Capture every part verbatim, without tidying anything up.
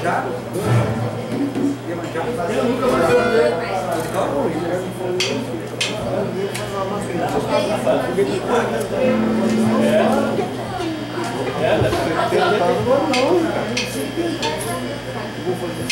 manjar? Quer manjar? Eu nunca vou fazer. É, é, vou fazer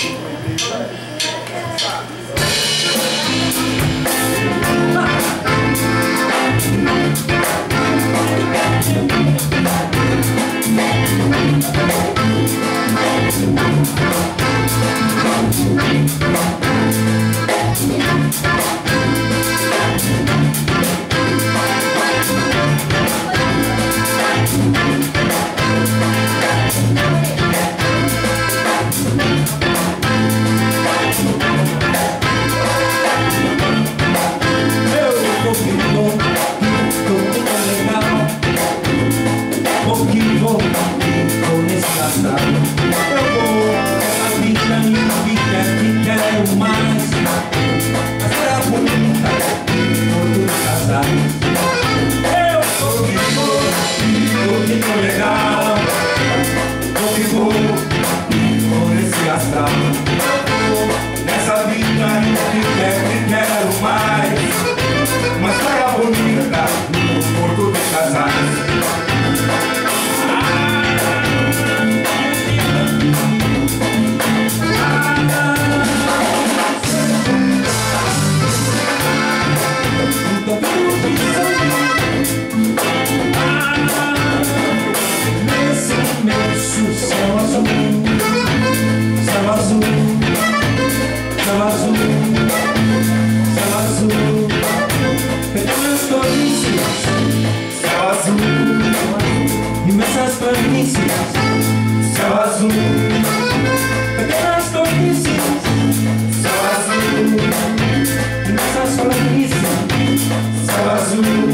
céu azul, pequenas planícies, céu azul, imensas planícies, céu azul.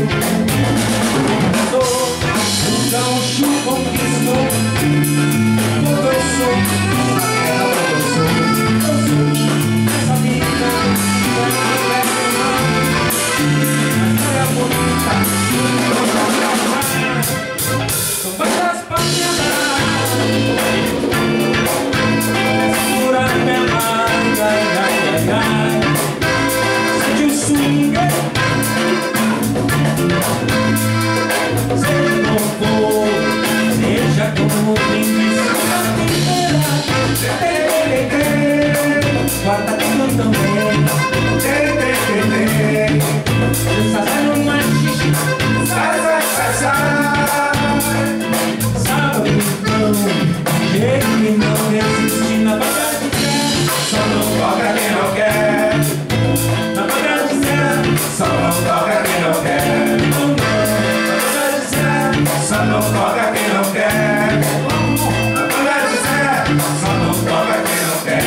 O gaúcho conquistou, todo eu sou, a terra todo eu sou, eu sou, essa vida vai me levar, mas é bonita, são várias páginas. Guarda tudo também. Fazendo uma xixi. Sai, sai, sai, sai. Sabe então, jeito que não resiste na vaga de fé. Só não toca quem não quer. Na vaga de fé. Só não toca quem não quer. Na vaga de fé. Só não toca quem não quer. Na vaga de fé. Só não toca quem não quer.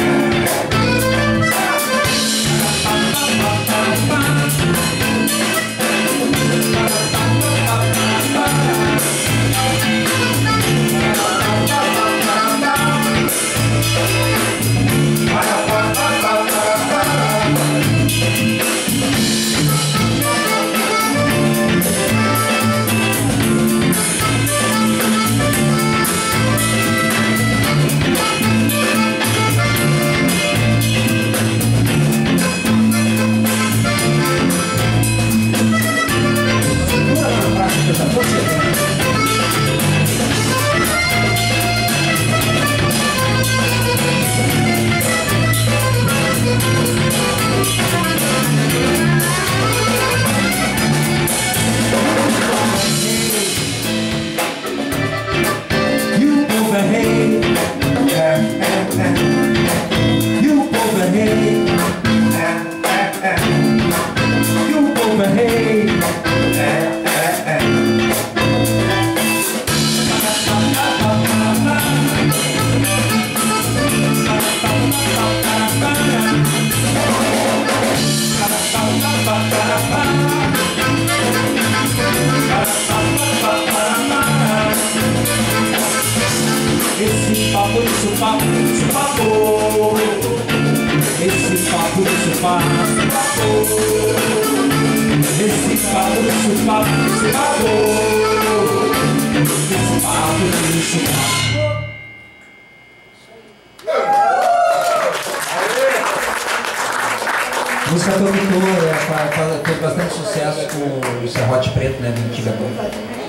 Esse papo de supapo, supapo. Esse papo de supapo, supapo. Esse papo de supapo, supapo. Esse papo de supapo. Música Tocou, é, faz bastante sucesso com o Serrote Preto, né, do antigamente.